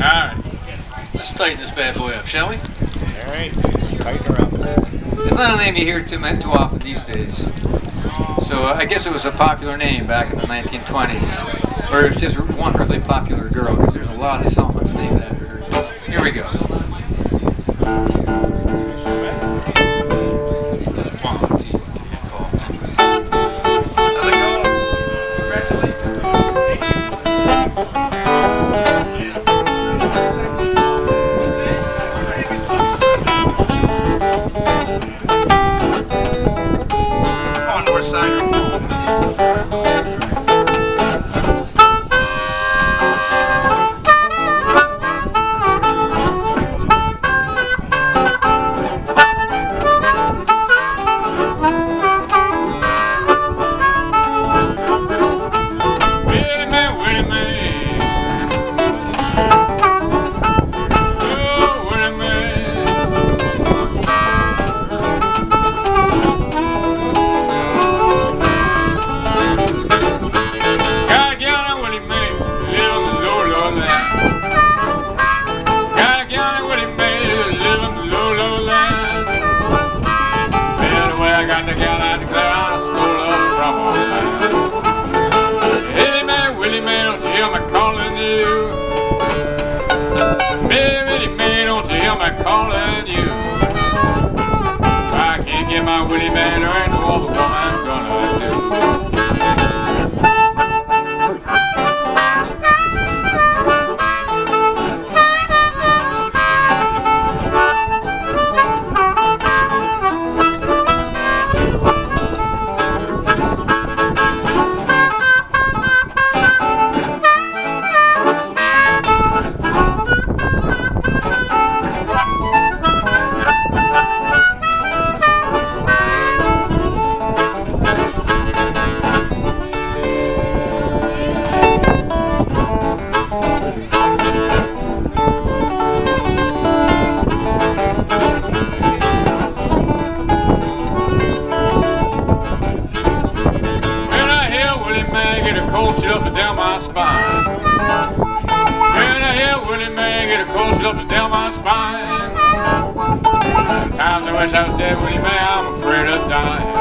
Alright, let's tighten this bad boy up, shall we? Alright, tighten her up. It's not a name you hear too often these days. So I guess it was a popular name back in the 1920s. Or it was just one really popular girl, because there's a lot of songs named after her. Here we go. 1, 2, 3, 4. How's it going? Calling you. I can't get my Willie man, there ain't no other woman gonna do. Cold chill up and down my spine. When I hear Willie man get a cold chill up and down my spine. Sometimes I wish I was dead, Willie man, I'm afraid of dying.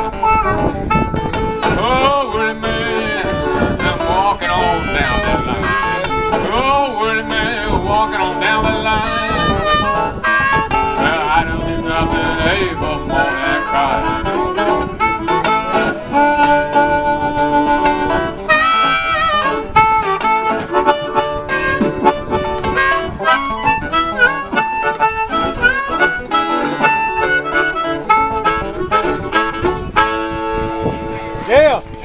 Oh, Willie man, I'm walking on down that line. Oh, Willie man, walking on down that line. Well, I don't do nothing, hey, but moan and cry. Yeah!